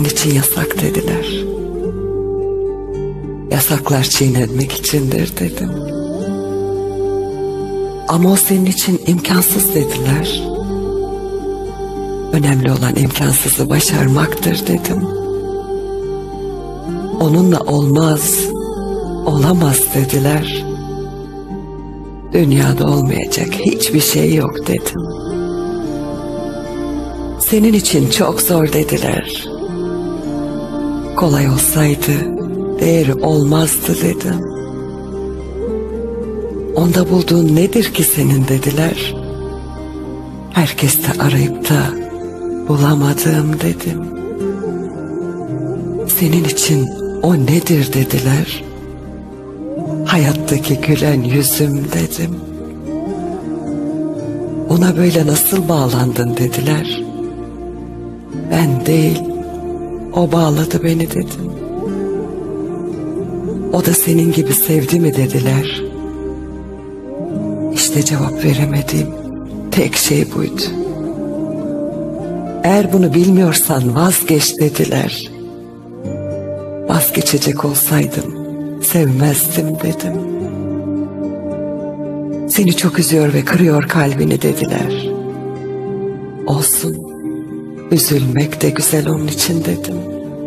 senin için yasak dediler. Yasaklar çiğnenmek içindir dedim. Ama o senin için imkansız dediler. Önemli olan imkansızı başarmaktır dedim. Onunla olmaz, olamaz dediler. Dünyada olmayacak hiçbir şey yok dedim. Senin için çok zor dediler. Kolay olsaydı değeri olmazdı dedim. Onda bulduğun nedir ki senin dediler. Herkeste arayıp da bulamadım dedim. Senin için o nedir dediler. Hayattaki gülen yüzüm dedim. Ona böyle nasıl bağlandın dediler. Ben değil, o bağladı beni dedim. O da senin gibi sevdi mi dediler. İşte cevap veremediğim tek şey buydu. Eğer bunu bilmiyorsan vazgeç dediler. Vazgeçecek olsaydım sevmezdim dedim. Seni çok üzüyor ve kırıyor kalbini dediler. Olsun, üzülmek de güzel onun için dedim.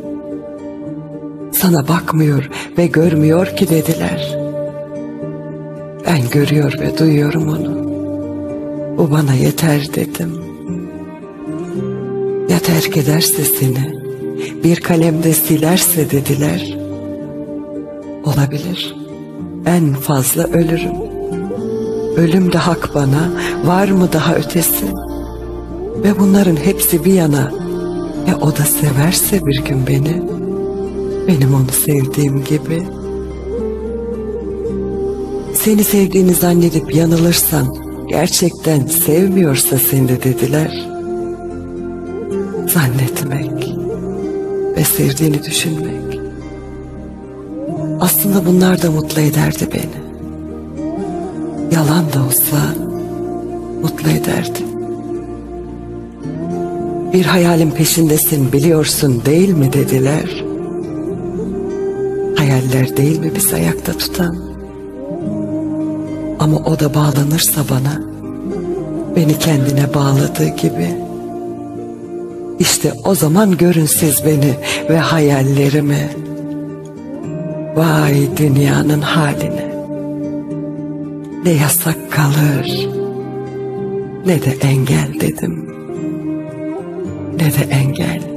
Sana bakmıyor ve görmüyor ki dediler. Ben görüyor ve duyuyorum onu. Bu bana yeter dedim. Ya terk ederse seni, bir kalemde silerse dediler. Olabilir, en fazla ölürüm. Ölüm de hak bana, var mı daha ötesi? Ve bunların hepsi bir yana. Ya o da severse bir gün beni, benim onu sevdiğim gibi. Seni sevdiğini zannedip yanılırsan, gerçekten sevmiyorsa seni dediler. Zannetmek ve sevdiğini düşünmek. Aslında bunlar da mutlu ederdi beni. Yalan da olsa mutlu ederdi. Bir hayalin peşindesin biliyorsun değil mi dediler. Hayaller değil mi bizi ayakta tutan? Ama o da bağlanırsa bana, beni kendine bağladığı gibi. İşte o zaman görün siz beni ve hayallerimi. Vay dünyanın haline. Ne yasak kalır, ne de engel dedim. Ne de engel.